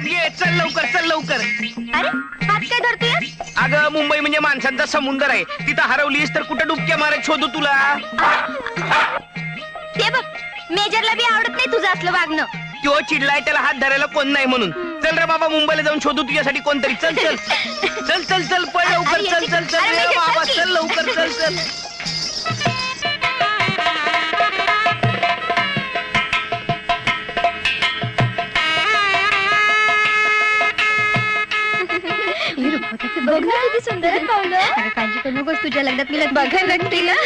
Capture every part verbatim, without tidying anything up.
ये चल लवकर चल लवकर. अरे हात काय धरतोय? अगं मुंबई म्हणजे माणसांचा समुंदर आहे. तिथं हरवलीस तर कुठं डुबक्या मारत शोधू तुला. ते बघ मेजरला बी आवडत नाही तुझं असलं वागणं. तो चिडलाय त्याला हात धरायला कोण नाही म्हणून. चल रे बाबा मुंबईला जाऊन शोधू तुझ्यासाठी कोणतरी. चल चल चल चल चल पळ लवकर. चल चल चल रे बाबा चल लवकर चल चल. बघ ना किती सुंदर पावलं. अरे काळजी करू नकोस तुझ्या लग्नात मी बघा नक्की ना.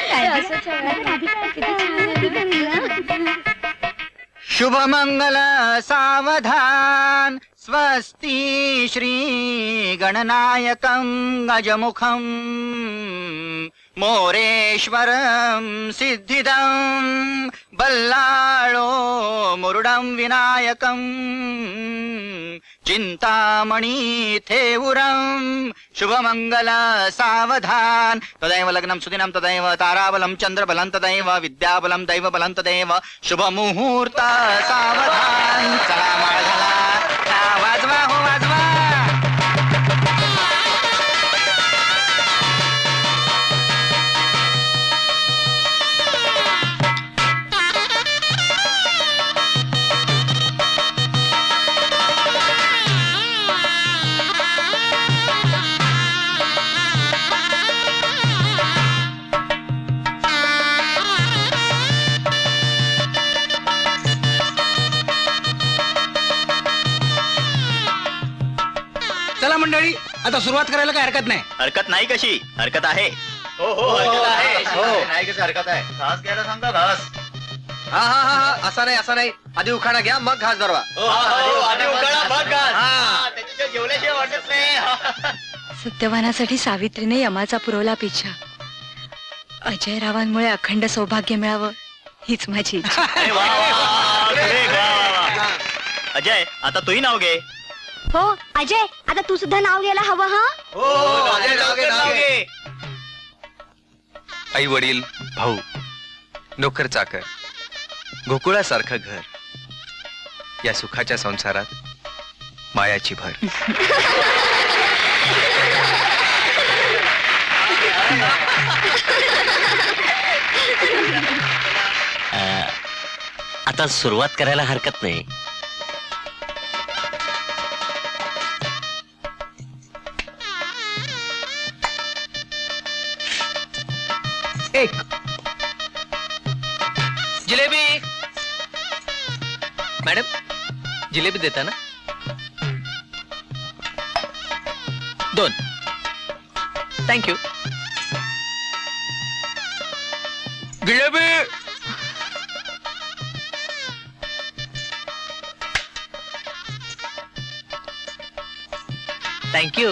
शुभ मंगल सावधान स्वस्ति श्री गणनायकं गजमुखं मोरेश्वरं सिद्धिदं बल्लाळो मुरुडं विनायकं चिंतामणि थेवुरं शुभमंगल सावधान. तदैव लग्नं सुदिनं तदैव ताराबलं चंद्रबलं तदैव विद्याबलं दैवबलं तदैव शुभ मुहूर्त सावधान. चला माळ झाला. वाजवा हो वाजवा. मंडळी आता सुरुवात करायला काय हरकत नाही. हरकत नाही कशी हरकत आहे. हो हो हरकत आहे. हो नाही कशी हरकत आहे. घास घ्यायला सांगा घास. हा हा हा असा नाही असा नाही. आधी उखाणा घ्या मग घास भरवा. आधी उखाणा मग घास. त्याच्याशिवाय जेवल्याशिवाय वाटत नाही. सत्यवानासाठी सावित्रीने यमाचा पुरवला पिछा. अजय रावांमुळे अखंड सौभाग्य मिळावं हीच माझी इच्छा. अजय आता तूही नाव घे. हो अजय आता तू सुद्धा नाव घ्यायला हवं. हा आई वडील भाऊ नोकर चाकर गोकुळासारखं घर या सुखाच्या संसारात मायाची भर. आता सुरुवात करायला हरकत नाही. एक जिलेबी. मॅडम जिलेबी देता ना. दोन. थँक्यू. जिलेबी. थँक्यू.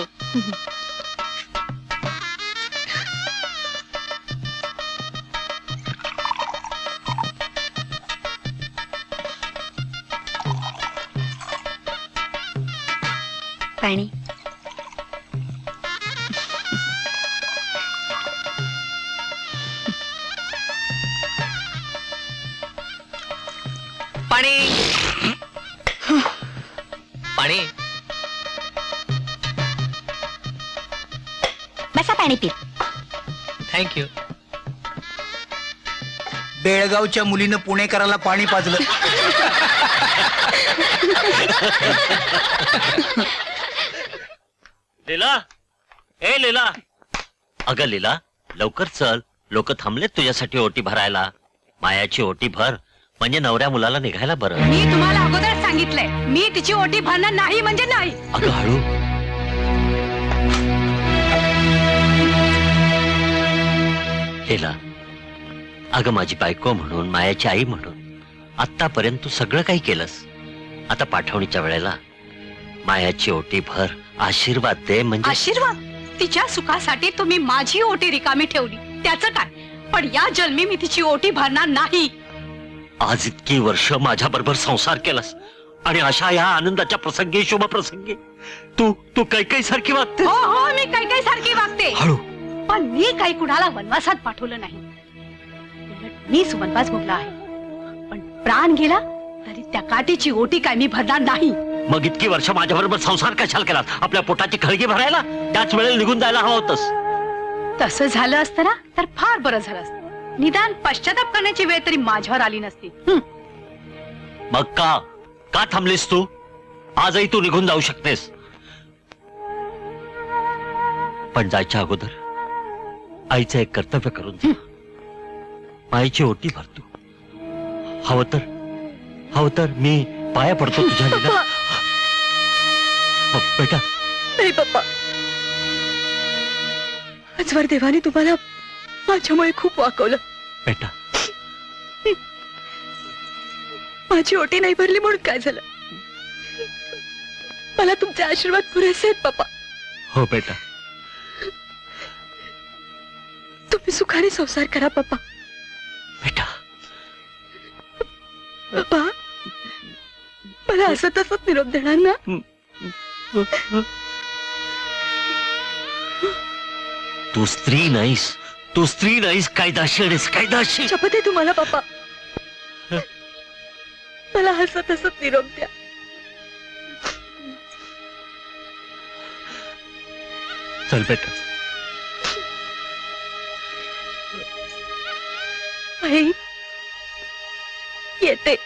पाणी. पाणी पाणी. बसा पाणी पी. थँक्यू. बेळगावच्या मुलीनं पुणेकराला पाणी पाजलं. लीला ए लीला. अगं लीला लवकर चल. लोक थांबलेत तुझ्यासाठी ओटी भरायला. मायाची ओटी भर म्हणजे नवऱ्या मुलाला निघायला बरं. मी तुम्हाला अगोदर सांगितलंय मी तिची ओटी भरणार नाही म्हणजे नाही. अगं हळू. लीला अगं माझी बायको म्हणून मायाची आई म्हणून आतापर्यंत तू सगळं काही केलंस. आता पाठवणीच्या वेळेला मायाची ओटी भर आशीर्वाद दे. म्हणजे आशीर्वाद. तिच्या सुखासाठी तुम्ही माझी ओटी रिकामी ठेवली त्याचं काय. पण या जन्मी मी तिची ओटी भरणार नाही. आज इतकी वर्ष माझ्या बरोबर संसार केलास आणि अशा या आनंदाच्या प्रसंगी शुभ प्रसंगी तू तू काही काही सारखी वागते. हो हो मी काही काही सारखी वागते. हळू. पण मी काही कुणाला वनवासात पाठवलं नाही. मी वनवास भोगला आहे पण प्राण गेला तरी त्या काठीची ओटी काय मी भरणार नाही. मग इतकी वर्ष माझ्याबरोबर संसार कशाला केलात? आपल्या पोटाची खळगी भरायला? त्याच वेळेला निघून जायला हवं होतंस. तसं झालं असतं ना तर फार बरं झालं असतं. निदान पश्चाताप करण्याची वेळ तरी माझ्यावर आली नसती. हं. मग का का थांबलीस तू? आजही तू निघून जाऊ शकतेस, पण जायच्या अगोदर आईचं एक कर्तव्य करून जा. माईची ओटी भरतो. हवं तर हवं तर मी पाया पडतो तुझ्या निघा. बेटा नाही पप्पा, आजवर देवाने तुम्हाला माझ्यामुळे खूप वाकवलं. बेटा माझी ओटी नाही भरली म्हणून काय झालं? मला तुमचे आशीर्वाद पुरेसे आहेत पप्पा. हो बेटा. तुम्ही सुखाने संसार करा पप्पा. बेटा पप्पा मला असं तसंच निरोप देणार ना? तू स्त्री नाहीस, तू स्त्री नाहीस, कायदाशी आहेस, कायदाशी. शपथ आहे तुम्हाला पप्पा. मला असं तसंच निरोप द्या. चल बेटा. आई येते.